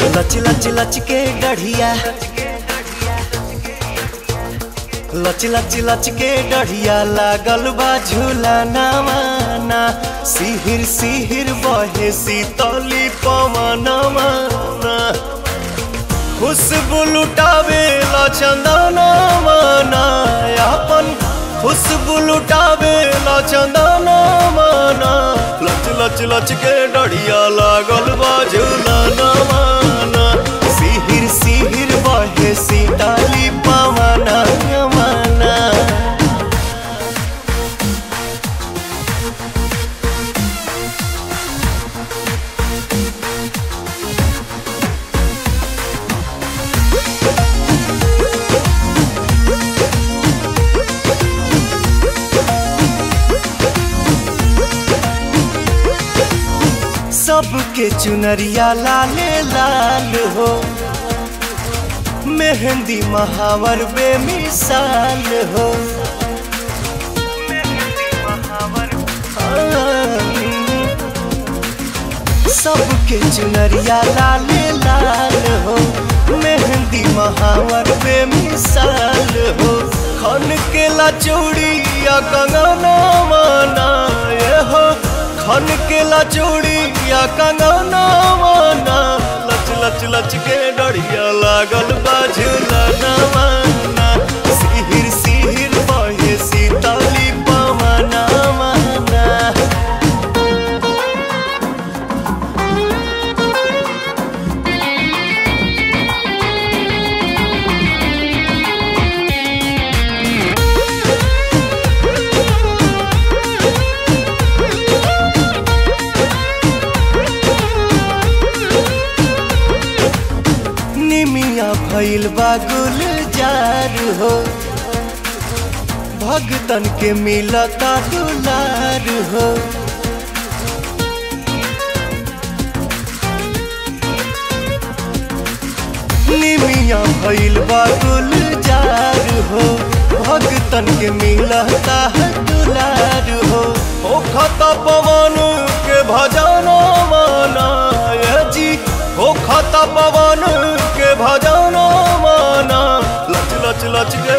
लच लच लच के गढ़िया, लच लच लच के गढ़िया लागल बा झूला नवाना। सिहिर सिहिर बहे शीतली पवनमा, खुशबू लुटावे ला चंदना माना। अपन खुशबू लुटावे ला चंदना माना। लच लच लच के डढ़िया लागल बा झूला नवाना। सिहिर सिहिर बहे शीतली पवना माना। सबके चुनरिया लाले लाल हो, मेहंदी महावर बेमिसाल हो। सबके चुनरिया लाले लाल हो, मेहंदी महावर बेमिसाल हो। खन के ला चूड़िया कंगना माना ये हो, खन के ला चूड़िया कंगना माना। लच लच लच के डढ़िया लागल बा झूला नवाना। सिहिर सिहिर बहे शीतली पवना माना। भइल बा गुलजार हो, भगतन के मिलता दुलार हो। निमिया भइल बा गुलजार हो, भगतन के मिलता दुलार हो। ओ खता पवन के भजना माना ये जी, ओ खता पवन के भजना माना। लच लच लच के